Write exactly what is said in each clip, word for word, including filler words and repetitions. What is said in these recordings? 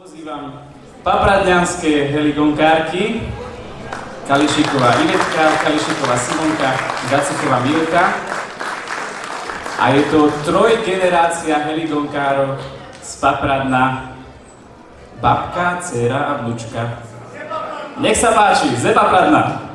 Pozývam papradňanské heligonkárky, Kališíková Ivetka, Kališíková Simonka, Gacichová Milka. A je to trojgenerácia heligonkárov z Papradna, babka, dcera a vnúčka. Nech sa páči, ze Papradna.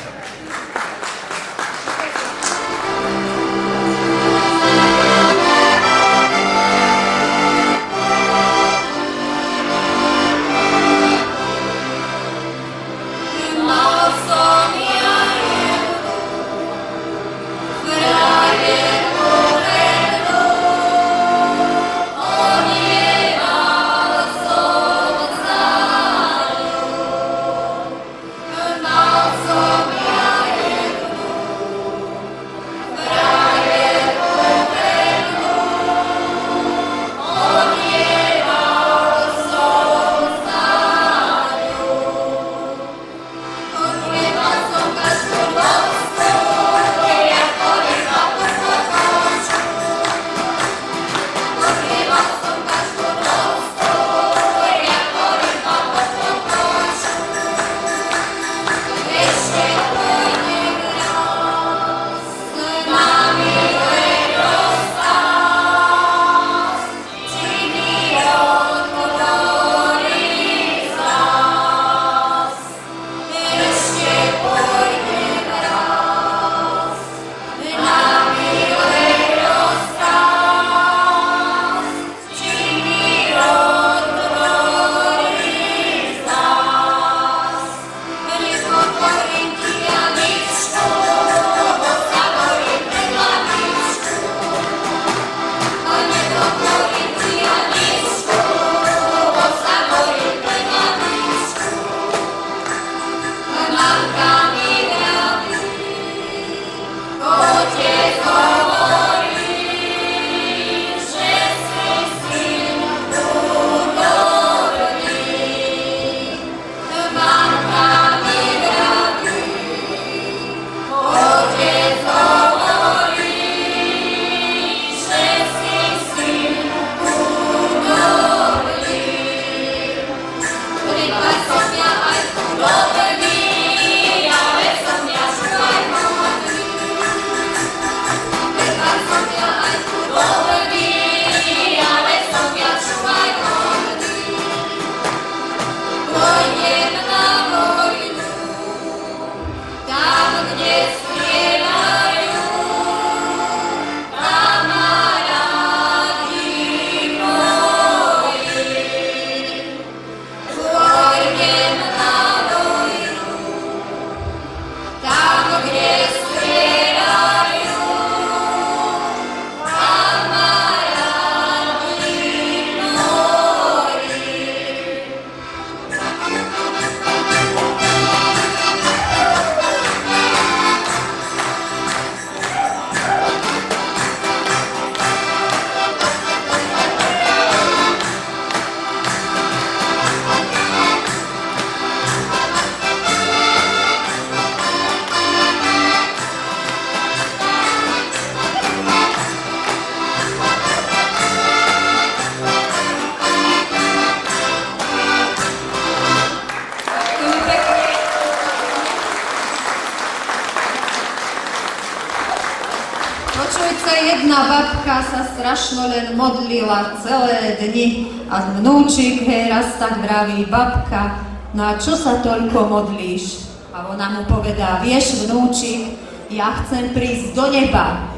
Jedna babka sa strašno len modlila celé dni a vnúčik hej raz tak vraví: babka, no a čo sa toľko modlíš? A ona mu povedá: vieš vnúčik, ja chcem prísť do neba.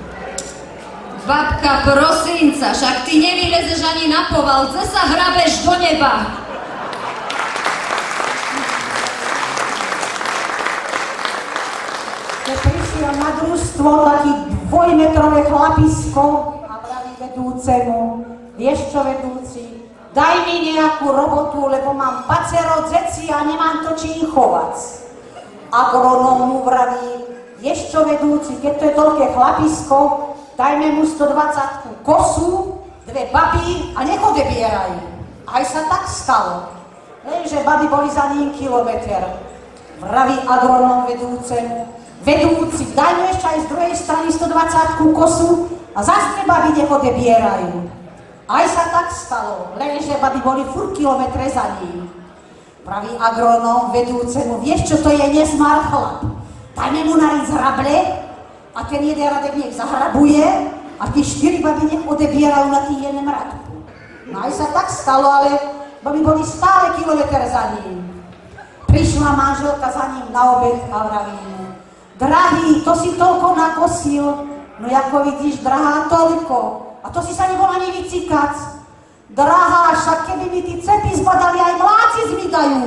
Babka, prosím sa, však ty nevylezeš ani na poval, chce sa hrabeš do neba. Prišiel na družstvo taký dvojmetrové chlapisko a vraví vedúcemu: vieš čo, vedúci, daj mi nejakú robotu, lebo mám pacero dzeci a nemám to čím chovať. Agronóm mu vraví: vieš čo, vedúci, keď to je toľké chlapisko, dajme mu stodvadsiatku kosu, dve baby a nech odebierajú. Aj sa tak stalo. Lenže baby boli za ním kilometr. Vraví agronóm vedúcemu: vedúci, daj mu ešte aj z druhej strany stodvadsiatku kosu a zase dve baby nech odebierajú. Aj sa tak stalo, lenže babi boli furt kilometre za ním. Pravý agronóm vedúcemu, vieš čo to je nezmar chlap? Dajme mu na ric hrable a ten jeden radek nech zahrabuje a tí štyri babi nech odebierajú na tý jeden radku. No aj sa tak stalo, ale babi boli stále kilometr za ním. Prišla manželka za ním na obed a vraví mu, drahý, to si toľko nakosil, no ako vidíš, drahá, toľko. A to si sa nebol ani vycikať. Drahá, však keby mi tí cepy zbadali, aj mláci zmidajú.